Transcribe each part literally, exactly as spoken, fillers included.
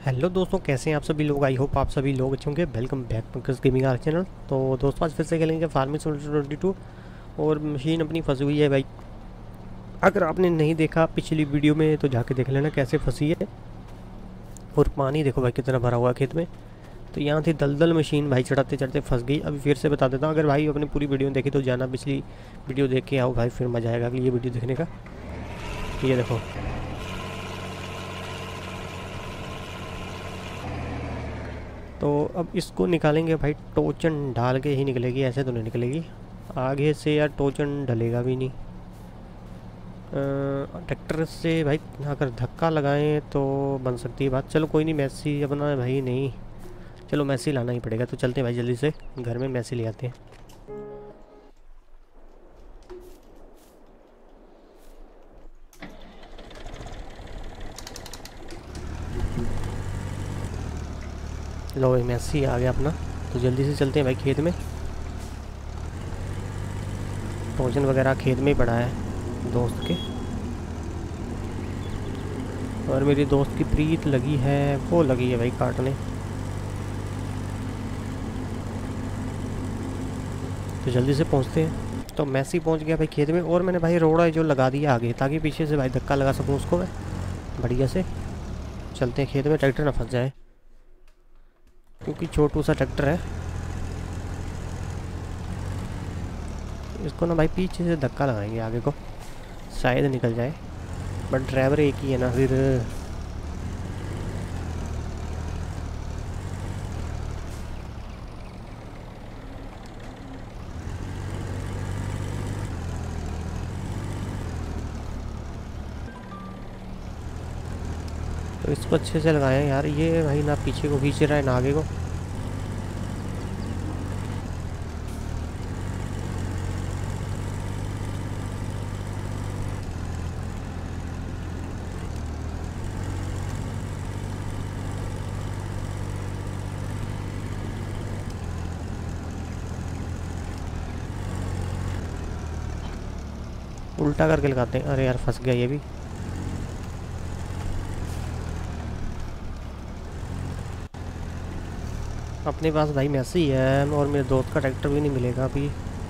Hello दोस्तों, कैसे हैं आप सभी लोग। आई होप आप सभी लोग अच्छे होंगे। Welcome back Pankaj gaming our channel. तो दोस्तों आज फिर से खेलेंगे फार्मिंग ट्वेंटी टू और मशीन अपनी फंसी हुई है भाई। अगर आपने नहीं देखा पिछली वीडियो में तो जाके देख लेना कैसे फंसी है। और पानी देखो भाई कितना भरा हुआ है खेत में। तो यहाँ थी दलदल मशीन भाई, चढ़ाते चढ़ते फंस गई। अभी फिर से बता देता हूँ, अगर भाई अपनी पूरी वीडियो देखी तो जाना पिछली वीडियो देख के आओ भाई, फिर मज़ा आएगा ये वीडियो देखने का। ये देखो तो अब इसको निकालेंगे भाई, टोचन डाल के ही निकलेगी, ऐसे तो नहीं निकलेगी। आगे से यार टोचन डलेगा भी नहीं। ट्रैक्टर से भाई अगर धक्का लगाएं तो बन सकती है बात। चलो कोई नहीं, मैसी अपना भाई नहीं, चलो मैसी लाना ही पड़ेगा। तो चलते हैं भाई जल्दी से घर में मैसी ले आते हैं। लो भाई मैसी आ गया अपना। तो जल्दी से चलते हैं भाई खेत में। टोचन वगैरह खेत में ही पड़ा है दोस्त के, और मेरी दोस्त की प्रीत लगी है, वो लगी है भाई काटने। तो जल्दी से पहुंचते हैं। तो मैसी पहुंच गया भाई खेत में, और मैंने भाई रोड़ा जो लगा दिया आगे, ताकि पीछे से भाई धक्का लगा सकूं उसको मैं बढ़िया से। चलते हैं खेत में, ट्रैक्टर ना फंस जाए क्योंकि छोटू सा ट्रैक्टर है। इसको ना भाई पीछे से धक्का लगाएंगे आगे को, शायद निकल जाए। बट ड्राइवर एक ही है ना फिर। तो इसको अच्छे से लगाएं यार, ये भाई ना पीछे को खींच रहा है ना आगे को। उल्टा करके लगाते हैं। अरे यार फंस गया ये भी। अपने पास भाई मैसी है और मेरे दोस्त का ट्रैक्टर भी नहीं मिलेगा अभी।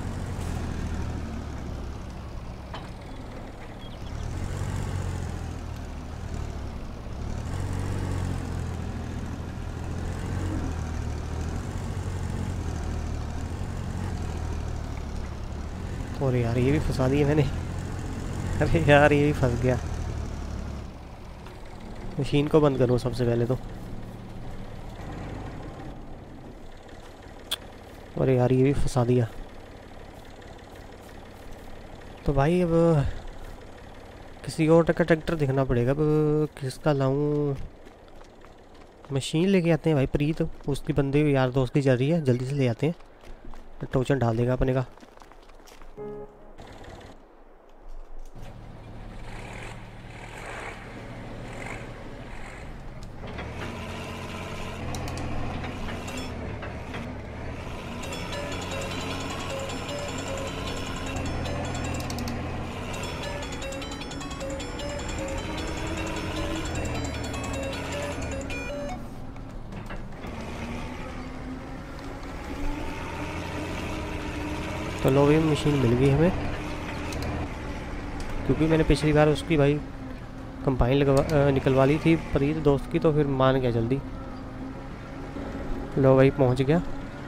और यार ये भी फंसा दिया मैंने। अरे यार ये भी फंस गया। मशीन को बंद करूँ सबसे पहले तो। अरे यार ये भी फंसा दिया। तो भाई अब किसी और का ट्रैक्टर देखना पड़ेगा। अब किसका लाऊं। मशीन लेके आते हैं भाई, प्रीत उसकी बंदे यार दोस्त की चल रही है, जल्दी से ले आते हैं। टोचन डाल देगा अपने का। तो लो भी मशीन मिल गई हमें, क्योंकि मैंने पिछली बार उसकी भाई कंपाइन लगवा निकलवा ली थी प्रीत दोस्त की, तो फिर मान गया जल्दी। लो भाई पहुंच गया।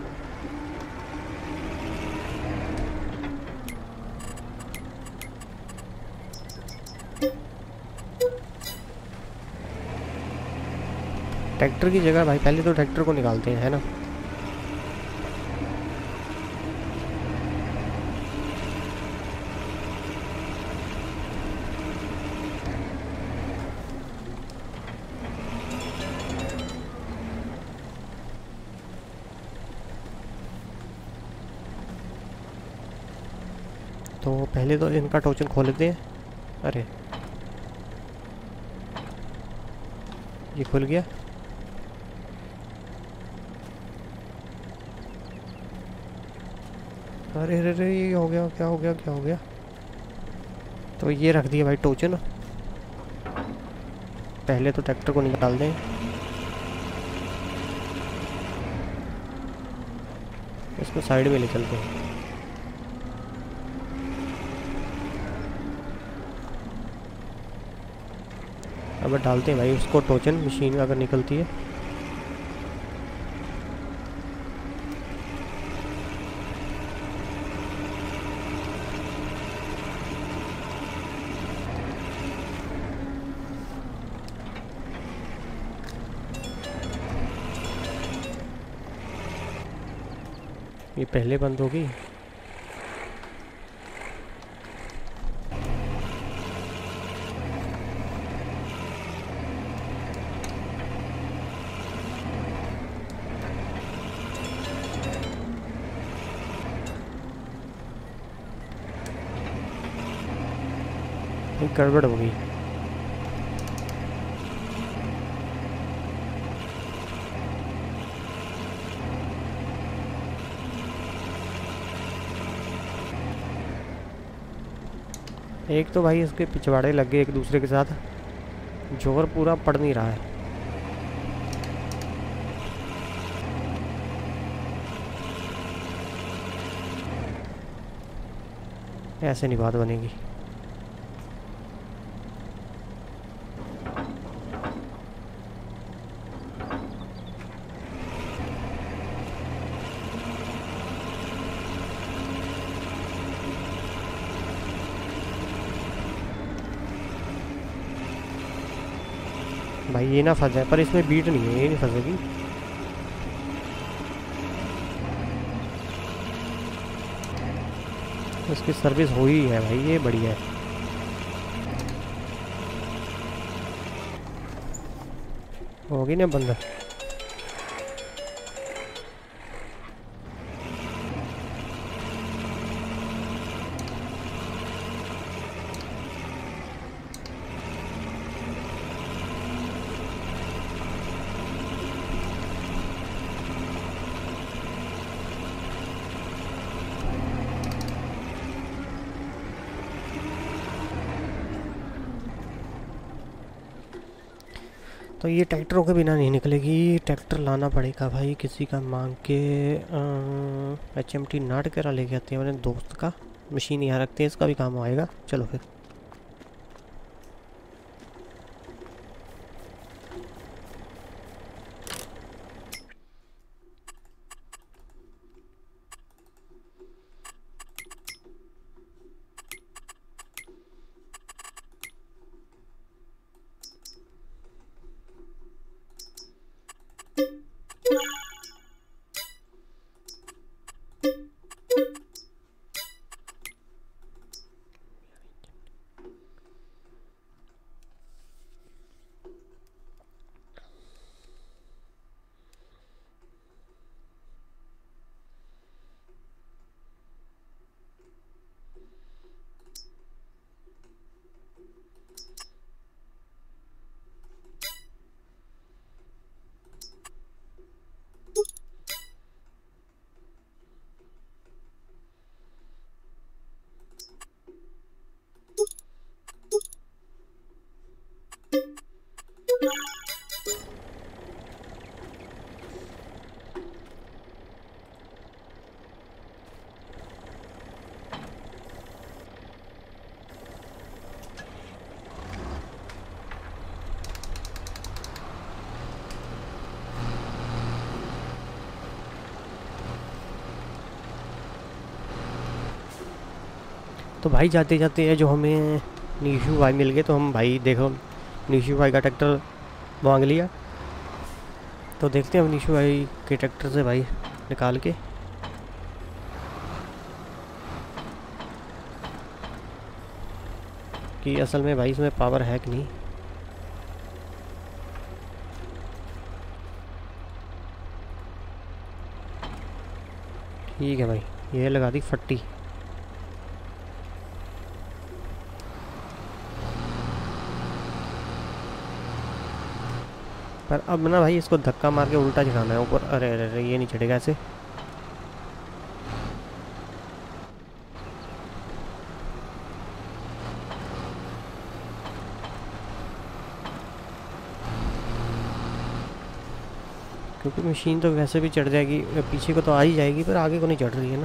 ट्रैक्टर की जगह भाई पहले तो ट्रैक्टर को निकालते हैं, है ना। तो पहले तो इनका टोचन खोल लेते हैं। अरे ये खुल गया। अरे अरे अरे ये हो गया, क्या हो गया क्या हो गया। तो ये रख दिया भाई टोचन। पहले तो ट्रैक्टर को निकाल दें। इसको साइड में ले चलते हैं। अब डालते हैं भाई उसको टोचन, मशीन अगर निकलती है। ये पहले बंद होगी। गड़बड़ हो गई। एक तो भाई इसके पिछवाड़े लग गए एक दूसरे के साथ, जोर पूरा पड़ नहीं रहा है। ऐसे नहीं बात बनेगी। भाई ये ना फंस जाए, पर इसमें बीट नहीं है, ये नहीं फंसेगी। इसकी सर्विस हो ही है भाई, ये बढ़िया है। होगी ना बंदा। तो ये ट्रैक्टरों के बिना नहीं निकलेगी, ट्रैक्टर लाना पड़ेगा भाई किसी का मांग के। एच एम टी नाट करा लेके आते हैं, मेरे दोस्त का मशीन यहाँ रखते हैं, इसका भी काम आएगा। चलो फिर। तो भाई जाते जाते है जो हमें नीशू भाई मिल गए, तो हम भाई देखो नीशू भाई का ट्रैक्टर मांग लिया। तो देखते हैं हम नीशू भाई के ट्रैक्टर से भाई निकाल के। कि असल में भाई इसमें पावर है कि नहीं। ठीक है भाई, ये लगा दी फट्टी। पर अब ना भाई इसको धक्का मार के उल्टा चढ़ाना है ऊपर। अरे अरे अरे ये नहीं चढ़ेगा ऐसे। क्योंकि मशीन तो वैसे भी चढ़ जाएगी, पीछे को तो आ ही जाएगी पर आगे को नहीं चढ़ रही है ना।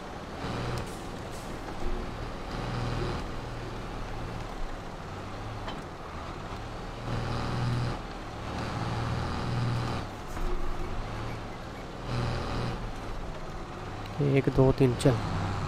एक दो तीन चल।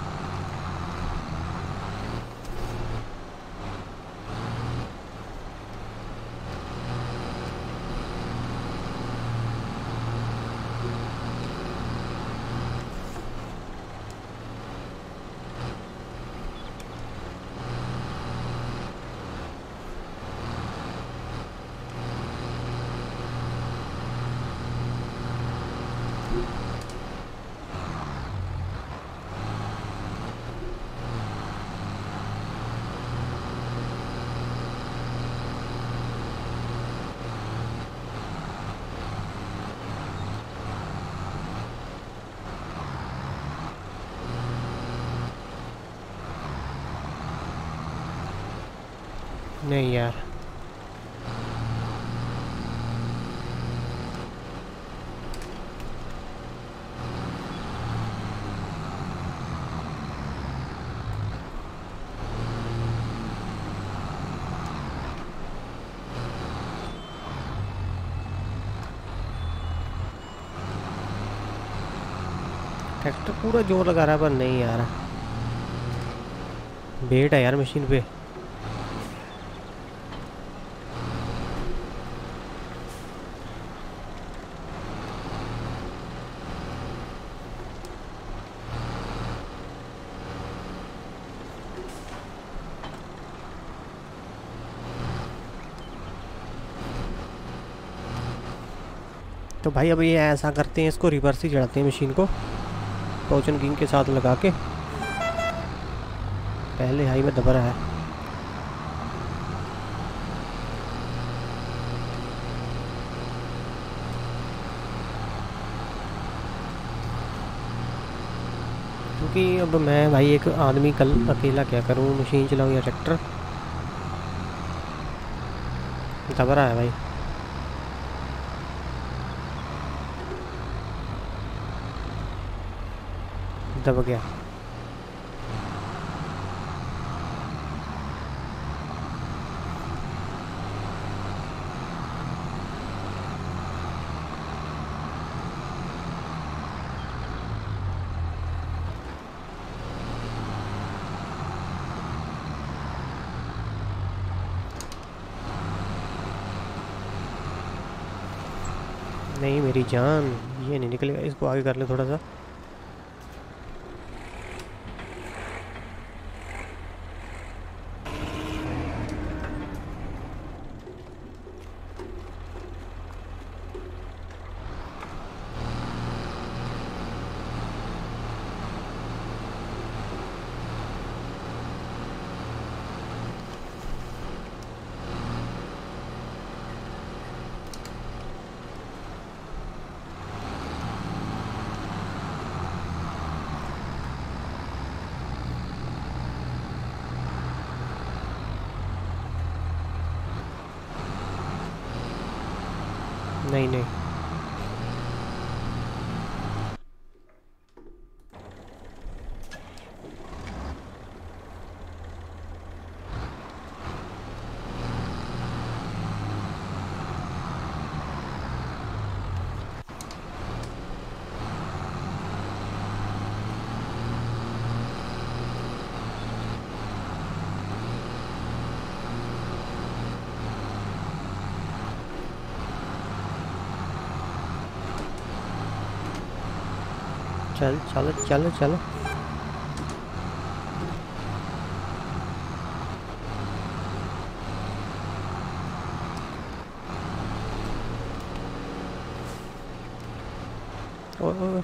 नहीं यार, ट्रैक्टर पूरा जोर लगा रहा है पर नहीं यार, वेट है यार मशीन पे। तो भाई अब ये ऐसा करते हैं, इसको रिवर्स ही चढ़ाते हैं मशीन को टॉर्चन किंग के साथ लगा के। पहले हाई में दबा रहा है। क्योंकि अब मैं भाई एक आदमी कल अकेला क्या करूँ, मशीन चलाऊँ या ट्रैक्टर। दबा रहा है भाई। दब गया। नहीं मेरी जान, ये नहीं निकलेगा, इसको आगे कर ले थोड़ा सा। नहीं नहीं, चल चलो चलो चलो। ओ, ओ,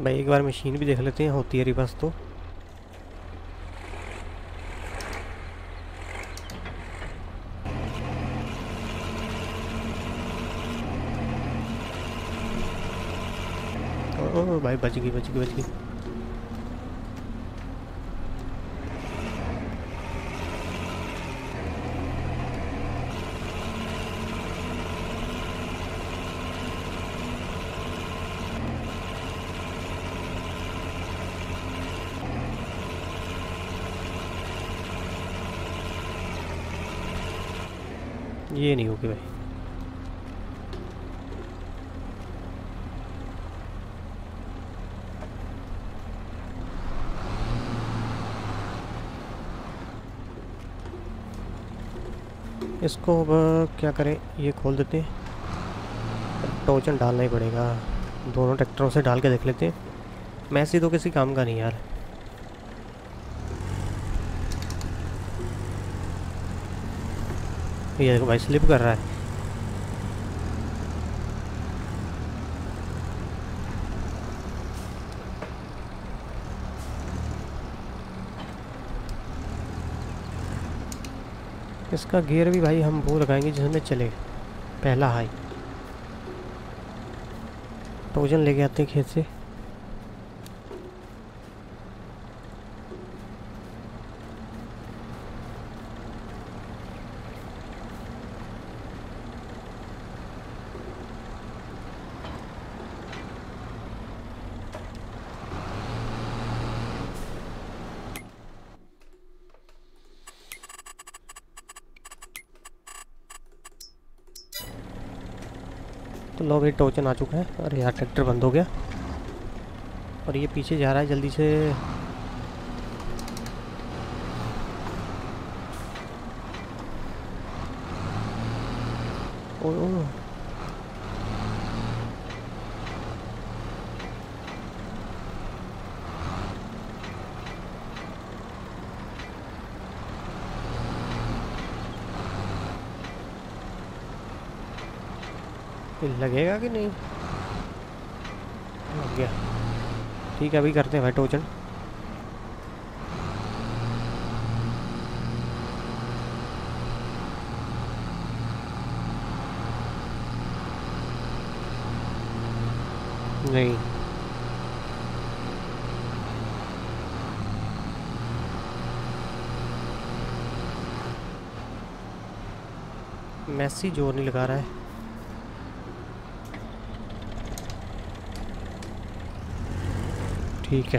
भाई एक बार मशीन भी देख लेते हैं, होती है रिवर्स तो। ओ भाई बच गई बच गई बच गई। ये नहीं होगी भाई। इसको अब क्या करें, ये खोल देते हैं। टोचन डालना ही पड़ेगा, दोनों ट्रैक्टरों से डाल के देख लेते हैं। मैसी तो किसी काम का नहीं यार। ये देखो भाई स्लिप कर रहा है। इसका गियर भी भाई हम वो लगाएंगे जिसमें चले, पहला हाई। टोजन लेके आते हैं खेत से। तो लो भाई टोचन आ चुका है। अरे यार ट्रैक्टर बंद हो गया और ये पीछे जा रहा है जल्दी से। ओ, ओ। लगेगा कि नहीं? लग गया। ठीक है अभी करते हैं भाई टोचन। नहीं मैसी जोर नहीं लगा रहा है। ठीक है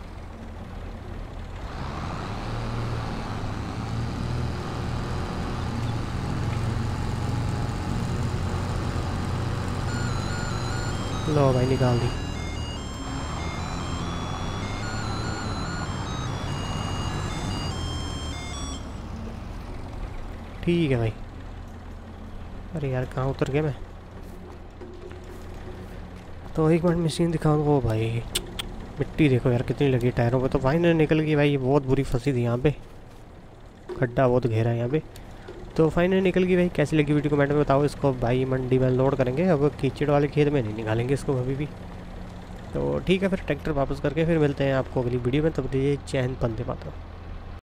लो भाई निकाल दी। ठीक है भाई। अरे यार कहाँ उतर गया मैं? तो एक मिनट मशीन दिखाऊँ। वो भाई मिट्टी देखो यार कितनी लगी टायरों पे। तो फाइनली निकल गई भाई, ये बहुत बुरी फंसी थी यहाँ पे, खड्डा बहुत गहरा है यहाँ पे। तो फाइनली निकल गई भाई। कैसी लगी वीडियो कमेंट में बताओ। इसको भाई मंडी में लोड करेंगे, अब कीचड़ वाले खेत में नहीं निकालेंगे इसको कभी भी। तो ठीक है फिर ट्रैक्टर वापस करके फिर मिलते हैं आपको अगली वीडियो में। तब तक जय हिंद, वंदे मातरम।